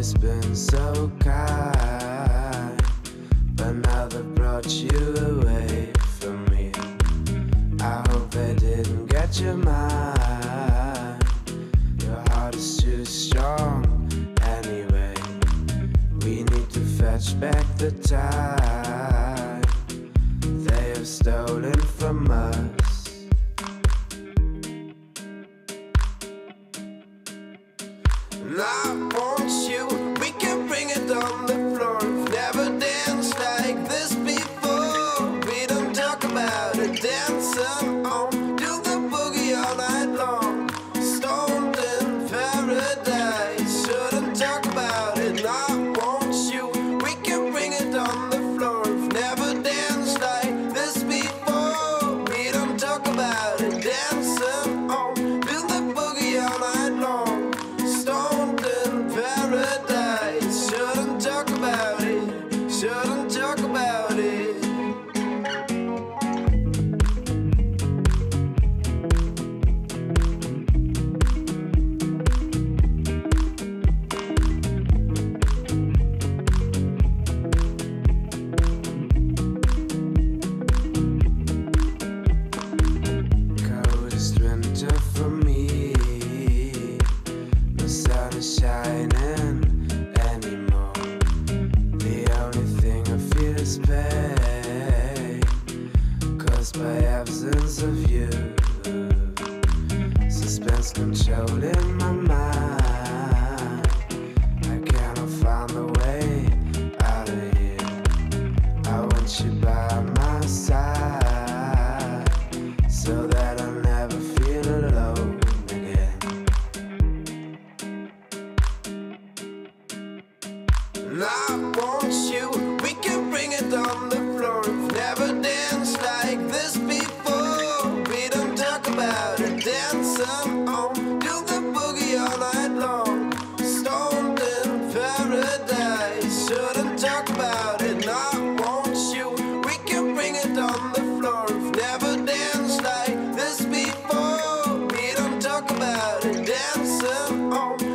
always been so kind, but now they brought you away from me. I hope they didn't get your mind. Your heart is too strong anyway. We need to fetch back the time they have stolen from us. And I want you, we can bring it on the floor. We've never danced like this before. We don't talk about it, dancing on, do the boogie all night long. Stoned in paradise, shouldn't talk about it. And I want you, we can bring it on the floor. We've never danced like this before. We don't talk about it, dancing on, do the boogie all night long. Stoned in paradise, shouldn't talk about it, shouldn't talk about it. Coldest winter for me, the sun is shining anymore. The only thing I feel is pain, caused by absence of you. Suspense controlling my mind. I cannot find a way out of here. I want you by my side, so that I'll never feel alone again. And I want you, we can bring it on the floor. We've never danced like this before. We don't talk about it, dancing on, do the boogie all night long. Stoned in paradise, shouldn't talk about it. And I want you, we can bring it on the floor. We've never danced like this before. We don't talk about it, dancing on,